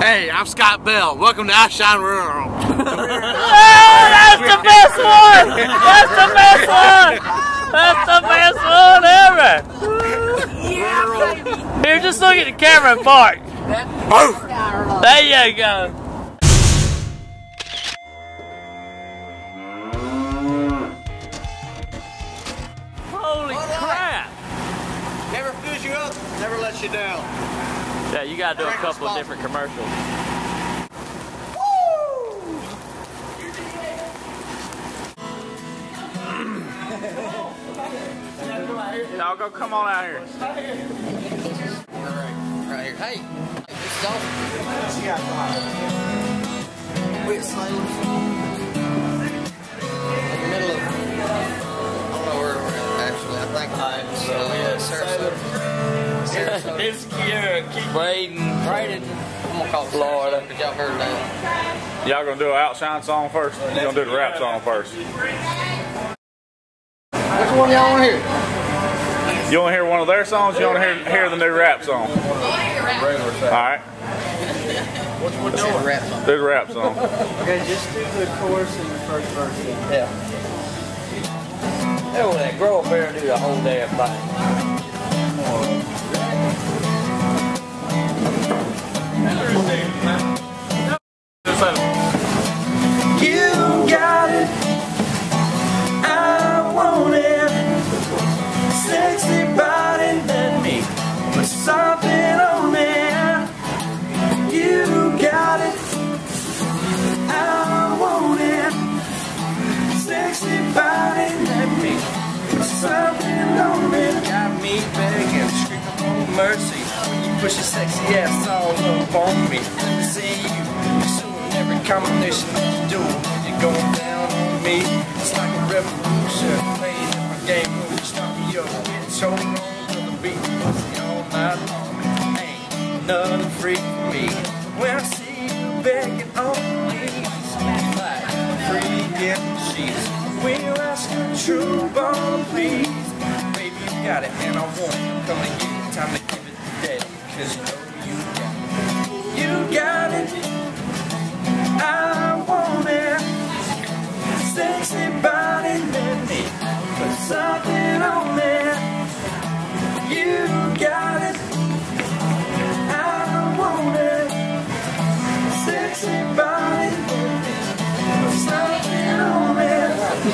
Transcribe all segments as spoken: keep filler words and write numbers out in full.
Hey, I'm Scott Bell. Welcome to OUTSHYNE World. Oh, that's the best one! That's the best one! That's the best one ever! Yeah, baby! Here, just look at the camera and bark. There you go. Holy crap! Never fills you up, never lets you down. Yeah, you gotta do a couple of different commercials. Y'all go come on out here. Alright, right here. Hey, this is awesome. What you got? We're sailors. In the middle of, I don't know where we're at actually. I think I'm so yeah, Sarasota. Sarasota. It's cute. Keep Braden. Braden. I'm gonna call it Florida because y'all heard that. Y'all gonna do an OUTSHYNE song first? Or you gonna do the rap song first? Which one y'all want to hear? You want to hear one of their songs? You want to hear hear the new rap song? Alright. Which one do the rap song? Do the rap song. Okay, just do the chorus and the first verse. Yeah. Oh, that grow up there and do the whole damn thing. You got it, I want it. Sexy body, let me put something on it. You got it, I want it. Sexy body, let me put something on it. Got me begging, screaming for mercy when you push your sexy ass all up on me. Let me see you. Every combination that you do, you're going down on me. It's like a revolution, playing in my game. When you start me up, getting so long till the beat pussy all night long. Ain't nothing free for me. When I see you begging on me, like free gift sheets. When you ask a true born please, baby you got it and I want it. Come and get it, time to give it to daddy. Cause you know you got it. You got it, I want it. Sexy body, let me put something on it. You got it, I want it. Sexy body, let me put something on it.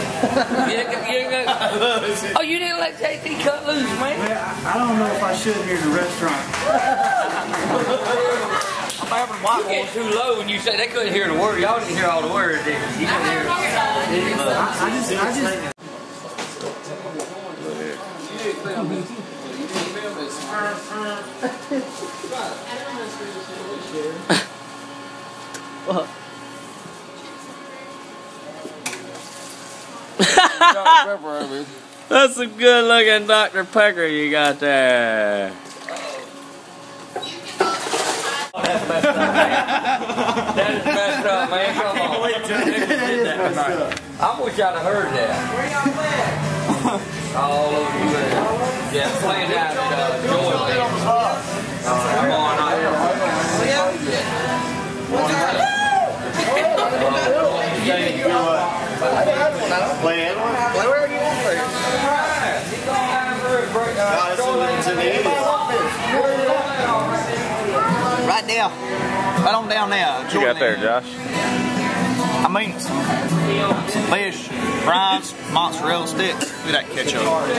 Oh, you didn't let J T cut loose, man? Man, I, I don't know if I should here in the restaurant. You get too low when you said they couldn't hear the word. Y'all didn't hear all the words, did you? You couldn't hear it. I, I just, I just. That's a good looking Doctor Pecker you got there. That's messed up, man. That is messed up, man. Come on. I wish I'd have heard that. Where y'all at? All over the place. Yeah, playing out at uh, Joy Land. I'm on out here. Play Edwin? Play wherever you want to play. Right there. Right on down there. What you got there, Josh? I mean, some, some fish, fries, mozzarella sticks. Look at that ketchup.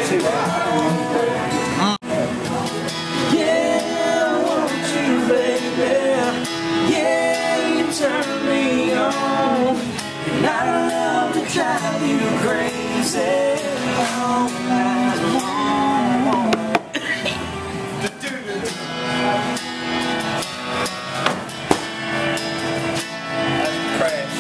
Mm. Yeah, I want you, baby. Yeah, you turn me on. And I love to drive you crazy all night long. Crash.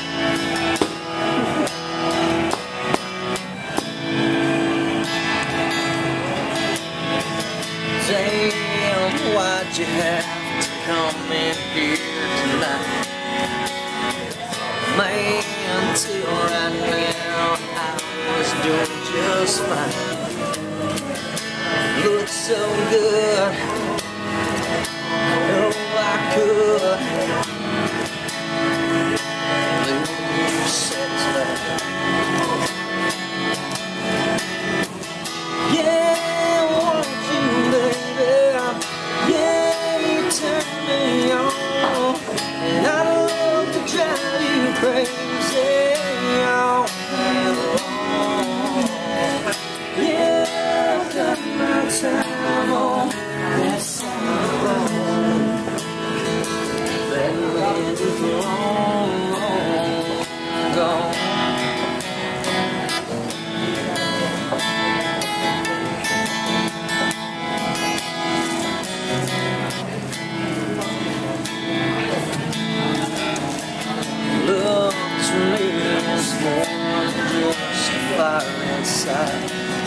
Damn, why'd you have to come in here tonight? Man, till right now I was doing just fine. Looked so good, oh I could crazy all night long. Yeah, I've done my time on that side of the road. That land is long, long gone. Love to me is more than just a fire inside.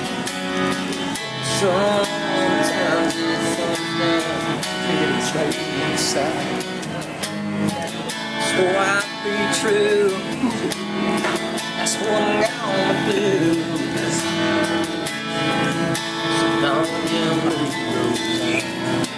Sometimes it comes down to the straight inside. So I'll be true, that's what I'm gonna do. So don't you lose those eyes.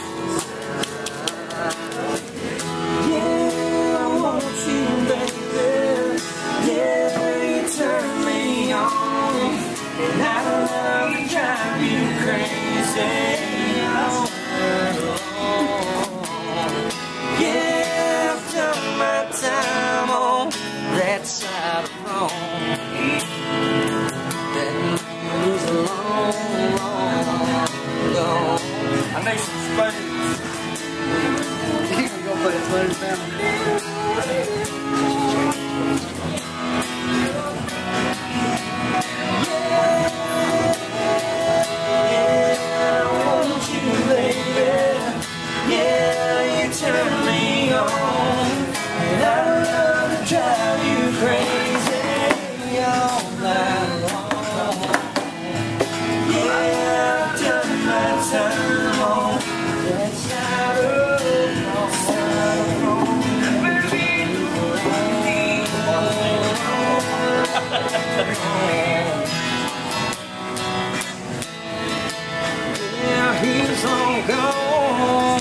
Yeah, I want you, baby. Yeah, you turn me on, and I love to drive you crazy all night long. Yeah, I've done my time on that side of home. That was a long, long, long. I need some space. You can go put his letters down. Turn me on, and I love to drive you crazy all night long. Yeah, I've done my time on that side of the road. Yeah, he's long gone.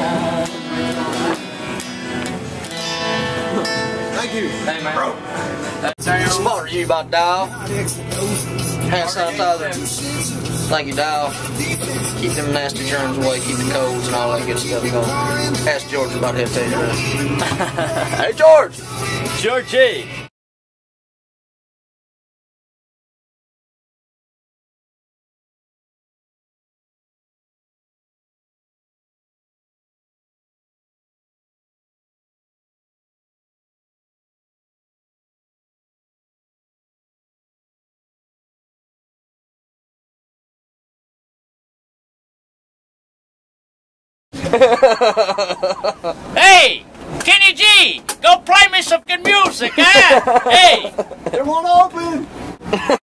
Thank you. Hey, man. Bro. It's sponsored to you by Dial. Hand sanitizer. Thank you, Dial. Keep them nasty germs away, keep the colds and all that good stuff going. Ask George about his taste. Hey, George! Georgie. Hey, Kenny G, go play me some good music, huh? Hey, It won't open!